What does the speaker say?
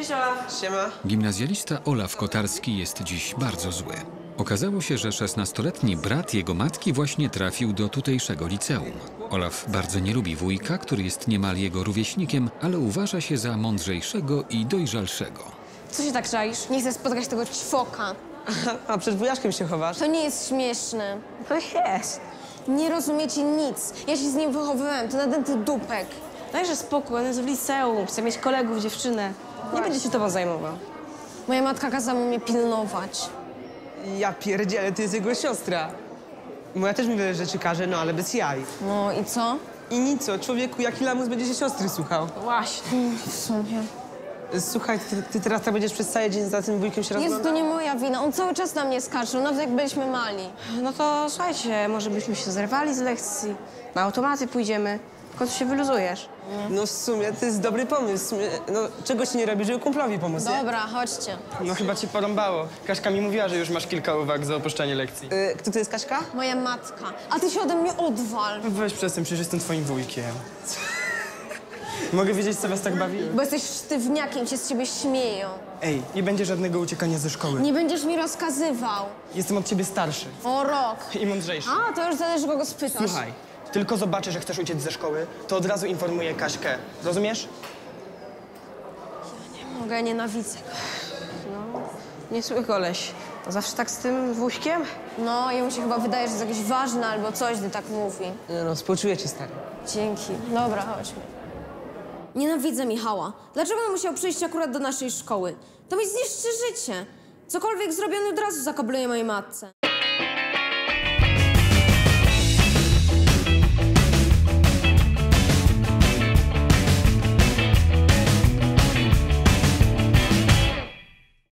Cześć, Olaf. Siema. Gimnazjalista Olaf Kotarski jest dziś bardzo zły. Okazało się, że 16-letni brat jego matki właśnie trafił do tutejszego liceum. Olaf bardzo nie lubi wujka, który jest niemal jego rówieśnikiem, ale uważa się za mądrzejszego i dojrzalszego. Co się tak czaisz? Nie chcę spotkać tego ćwoka. A przed wujaszkiem się chowasz? To nie jest śmieszne. To jest. Nie rozumiecie nic. Ja się z nim wychowywałem, to nadęty dupek. Dajże spokój, on jest w liceum, chce mieć kolegów, dziewczynę. Nie będzie się tobą zajmował. Moja matka kazała mnie pilnować. Ja pierdzielę, ty jest jego siostra. Moja też mi wiele rzeczy każe, no ale bez jaj. No i co? I nic, co, człowieku, jaki lamus będzie się siostry słuchał. Właśnie. W sumie. Słuchaj, ty teraz tak będziesz przez cały dzień za tym wujkiem się Jest to rozglądał? nie moja wina, on cały czas na mnie skarżył, nawet jak byliśmy mali. No to słuchajcie, może byśmy się zerwali z lekcji, na automaty pójdziemy. W końcu się wyluzujesz. No w sumie to jest dobry pomysł. W sumie, no czego ci nie robi, żeby kumplowi pomóc, nie? Dobra, chodźcie. No chyba ci porąbało. Kaśka mi mówiła, że już masz kilka uwag za opuszczanie lekcji. Kto to jest Kaśka? Moja matka. A ty się ode mnie odwal, Weź przestań, przecież jestem twoim wujkiem. Mogę wiedzieć, co was tak bawi? bo jesteś sztywniakiem, się z ciebie śmieją. Ej, nie będzie żadnego uciekania ze szkoły. Nie będziesz mi rozkazywał. Jestem od ciebie starszy O rok. i mądrzejszy. A, to już zależy, kogo spytasz. Słuchaj, tylko zobaczę, że chcesz uciec ze szkoły, to od razu informuję Kaśkę. Rozumiesz? Mogę, ja nienawidzę go. Niezły koleś. To zawsze tak z tym wuśkiem? No, jemu się chyba wydaje, że jest jakiś ważny albo coś, gdy tak mówi. No, współczuję ci, stary. Dzięki. Dobra, chodźmy. Nienawidzę Michała. Dlaczego on musiał przyjść akurat do naszej szkoły? To mi zniszczy życie. Cokolwiek zrobiony od razu zakabluje mojej matce.